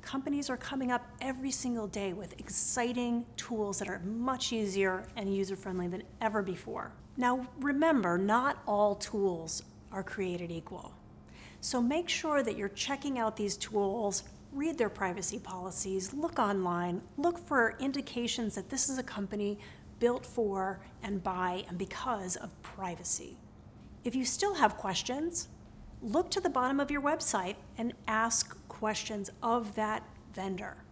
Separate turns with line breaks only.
Companies are coming up every single day with exciting tools that are much easier and user-friendly than ever before. Now remember, not all tools are created equal. So make sure that you're checking out these tools, read their privacy policies, look online, look for indications that this is a company built for and by and because of privacy. If you still have questions, look to the bottom of your website and ask questions of that vendor.